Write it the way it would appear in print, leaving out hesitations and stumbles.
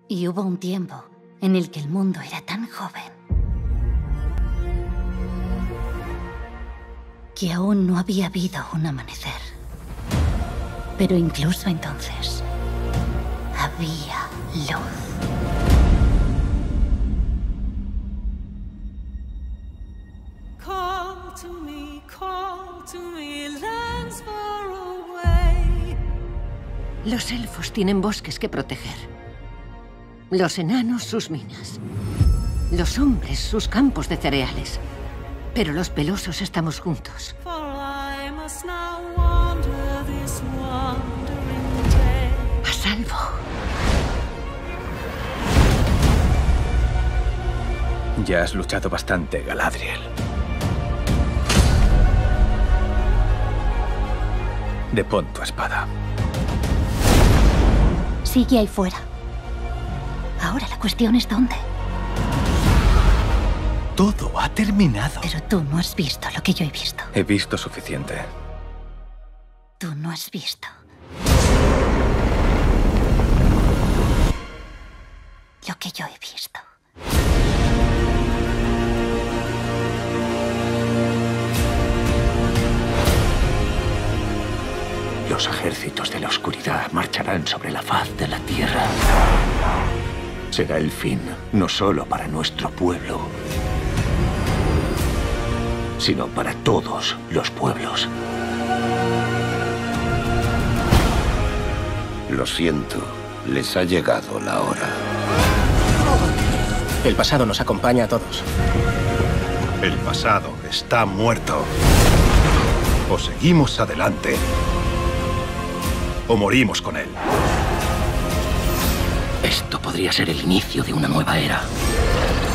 Y hubo un tiempo en el que el mundo era tan joven que aún no había habido un amanecer. Pero incluso entonces había luz. Call to me, lands far away. Los elfos tienen bosques que proteger. Los enanos sus minas. Los hombres sus campos de cereales. Pero los pelosos estamos juntos. For I must now wander this wandering day. A salvo. Ya has luchado bastante, Galadriel. Depón tu espada. Sigue ahí fuera. Ahora la cuestión es dónde. Todo ha terminado. Pero tú no has visto lo que yo he visto. He visto suficiente. Tú no has visto lo que yo he visto. Los ejércitos de la oscuridad marcharán sobre la faz de la tierra. Será el fin, no solo para nuestro pueblo, sino para todos los pueblos. Lo siento, les ha llegado la hora. El pasado nos acompaña a todos. El pasado está muerto. O seguimos adelante, o morimos con él. Esto podría ser el inicio de una nueva era.